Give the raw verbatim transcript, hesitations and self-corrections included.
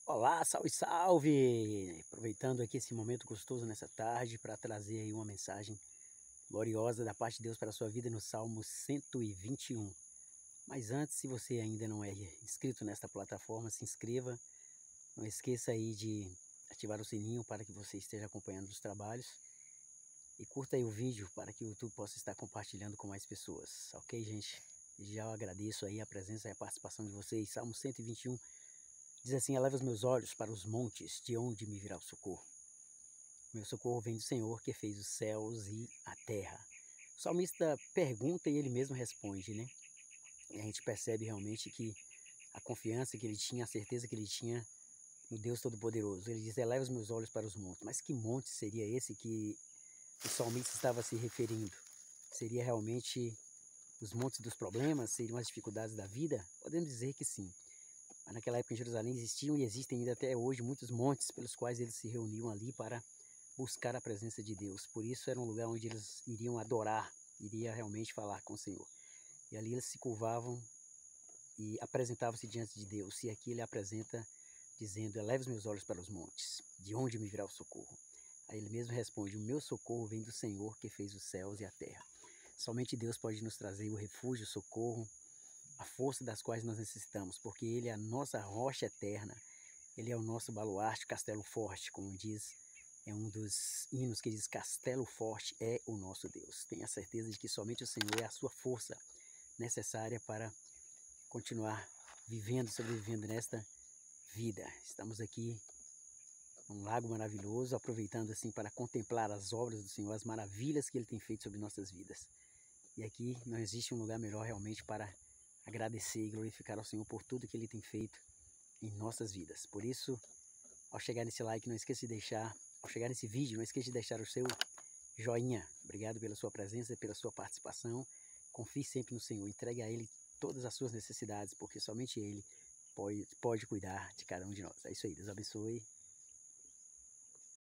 Olá, salve, salve! Aproveitando aqui esse momento gostoso nessa tarde para trazer aí uma mensagem gloriosa da parte de Deus para a sua vida no Salmo cento e vinte e um. Mas antes, se você ainda não é inscrito nesta plataforma, se inscreva. Não esqueça aí de ativar o sininho para que você esteja acompanhando os trabalhos. E curta aí o vídeo para que o YouTube possa estar compartilhando com mais pessoas. Ok, gente? Já eu agradeço aí a presença e a participação de vocês. Salmo cento e vinte e um. Diz assim: eleva os meus olhos para os montes, de onde me virá o socorro. Meu socorro vem do Senhor, que fez os céus e a terra. O salmista pergunta e ele mesmo responde, né? E a gente percebe realmente que a confiança que ele tinha, a certeza que ele tinha no Deus Todo-Poderoso. Ele diz: eleva os meus olhos para os montes. Mas que monte seria esse que o salmista estava se referindo? Seria realmente os montes dos problemas? Seriam as dificuldades da vida? Podemos dizer que sim. Mas naquela época em Jerusalém existiam e existem ainda até hoje muitos montes pelos quais eles se reuniam ali para buscar a presença de Deus. Por isso era um lugar onde eles iriam adorar, iriam realmente falar com o Senhor. E ali eles se curvavam e apresentavam-se diante de Deus. E aqui ele apresenta dizendo: eleva os meus olhos para os montes, de onde me virá o socorro? Aí ele mesmo responde: o meu socorro vem do Senhor, que fez os céus e a terra. Somente Deus pode nos trazer o refúgio, o socorro, a força das quais nós necessitamos, porque Ele é a nossa rocha eterna, Ele é o nosso baluarte, castelo forte, como diz, é um dos hinos que diz: castelo forte é o nosso Deus. Tenha certeza de que somente o Senhor é a sua força necessária para continuar vivendo, sobrevivendo nesta vida. Estamos aqui num lago maravilhoso, aproveitando assim para contemplar as obras do Senhor, as maravilhas que Ele tem feito sobre nossas vidas. E aqui não existe um lugar melhor realmente para agradecer e glorificar ao Senhor por tudo que Ele tem feito em nossas vidas. Por isso, ao chegar nesse like, não esqueça de deixar, ao chegar nesse vídeo, não esqueça de deixar o seu joinha. Obrigado pela sua presença e pela sua participação. Confie sempre no Senhor, entregue a Ele todas as suas necessidades, porque somente Ele pode, pode cuidar de cada um de nós. É isso aí, Deus abençoe.